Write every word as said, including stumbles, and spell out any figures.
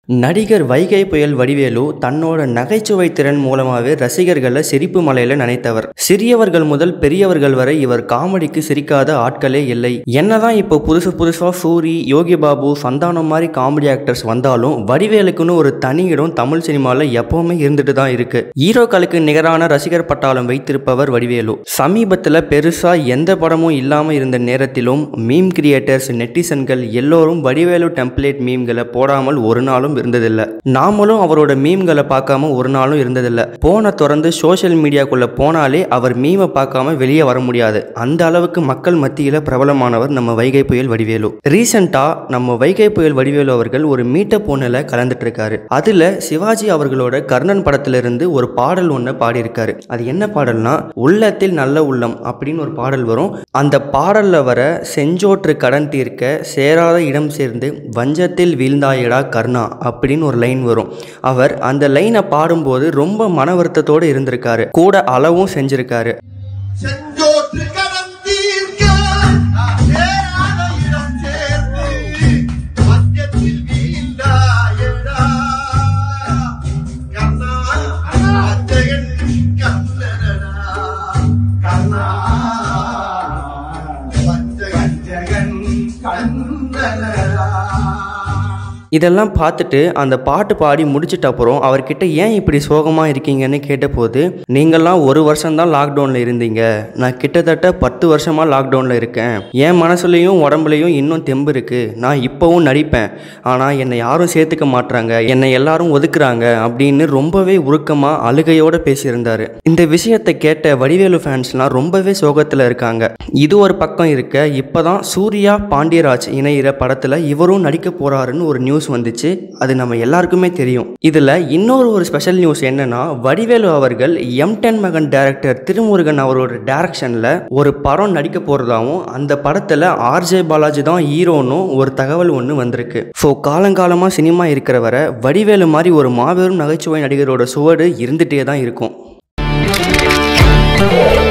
நடிகர் வைகை புயல் வடிவேலு தன்னோட நகைச்சுவை திறன் மூலமாகவே ரசிகர்களை சிரிப்பு மலையில நனைத்தவர். சிறியவர்கள் முதல் பெரியவர்கள் வரை இவர் காமெடிக்கு சிரிக்காத ஆட்களே இல்லை. என்னதான் இப்போ புதுசு புதுசா சூரி, யோகி பாபு, சந்தானம் மாதிரி காமெடி ஆக்டர்ஸ் வந்தாலும் வடிவேலுக்குன்னு ஒரு தனி இடம் தமிழ் சினிமாவில் எப்பவுமே இருந்துட்டு தான் இருக்கு. ஹீரோக்களுக்கு நிகரான ரசிகர் பட்டாளம் வைத்திருப்பவர் வடிவேலு. சமீபத்தில் பெருசா எந்த படமும் இல்லாம இருந்த நேரத்திலும் மீம் கிரியேட்டர்ஸ், நெட்டிசன்கள் எல்லோரும் வடிவேலு டெம்ப்ளேட் மீம்களை போடாமல் ஒரு நாளும் இருந்ததில்லை. நாமளும் அவரோட மீம்களை பார்க்காம ஒரு நாளும் இருந்ததில்லை. போன தொடர்ந்து சோசியல் மீடியாக்குள்ள போனாலே அவர் மீமை பார்க்காம வெளியே வர முடியாது. அந்த அளவுக்கு மக்கள் மத்தியில் பிரபலமானவர் நம்ம வைகை புயல் வடிவேலு. ரீசெண்டா நம்ம வைகை புயல் வடிவேலு அவர்கள் ஒரு மீட்ட பொண்ணுல கலந்துட்டு இருக்காரு. அதுல சிவாஜி அவர்களோட கர்ணன் படத்திலிருந்து ஒரு பாடல் ஒன்று பாடியிருக்காரு. அது என்ன பாடல்னா, உள்ளத்தில் நல்ல உள்ளம் அப்படின்னு ஒரு பாடல் வரும். அந்த பாடல்ல வர செஞ்சோற்று கடன் தீர்க்க சேராத இடம் சேர்ந்து வஞ்சத்தில் வீழ்ந்தாயடா கர்ணா அப்படின்னு ஒரு லைன் வரும். அவர் அந்த லைனை பாடும்போது ரொம்ப மன வருத்தத்தோடு இருந்திருக்காரு. கூட அளவும் செஞ்சிருக்காரு. இதெல்லாம் பார்த்துட்டு அந்த பாட்டு பாடி முடிச்சிட்ட அப்புறம் அவர்கிட்ட ஏன் இப்படி சோகமாக இருக்கீங்கன்னு கேட்டபோது, நீங்கள்லாம் ஒரு வருஷம்தான் லாக்டவுனில் இருந்தீங்க, நான் கிட்டத்தட்ட பத்து வருஷமாக லாக்டவுனில் இருக்கேன், என் மனசுலையும் உடம்புலையும் இன்னும் தெம்பு இருக்குது, நான் இப்போவும் நடிப்பேன், ஆனால் என்னை யாரும் சேர்த்துக்க மாட்டாங்க, என்னை எல்லாரும் ஒதுக்குறாங்க அப்படின்னு ரொம்பவே உருக்கமாக அழுகையோடு பேசியிருந்தார். இந்த விஷயத்தை கேட்ட வடிவேலு ஃபேன்ஸ்லாம் ரொம்பவே சோகத்தில் இருக்காங்க. இது ஒரு பக்கம் இருக்க, இப்போ தான் சூர்யா பாண்டியராஜ் இணையிற படத்தில் இவரும் நடிக்க போகிறாருன்னு ஒரு நியூஸ் வந்துச்சு. அது நம்ம எல்லாருக்குமே தெரியும். இதுல இன்னொரு ஒரு ஸ்பெஷல் நியூஸ் என்னன்னா, வடிவேலு அவர்கள் எம் டென் மகன் டைரக்டர் திருமுருகன் அவரோட டைரக்ஷன்ல ஒரு படம் நடிக்க போறதாவும், அந்த படத்துல ஆர்ஜே பாலாஜி தான் ஹீரோன்னு ஒரு தகவல் ஒன்று வந்திருக்கு. ஸோ காலங்காலமா சினிமா இருக்கிற வரை வடிவேலு மாதிரி ஒரு மாபெரும் நகைச்சுவை நடிகரோட சுவடு இருந்துட்டே தான் இருக்கும்.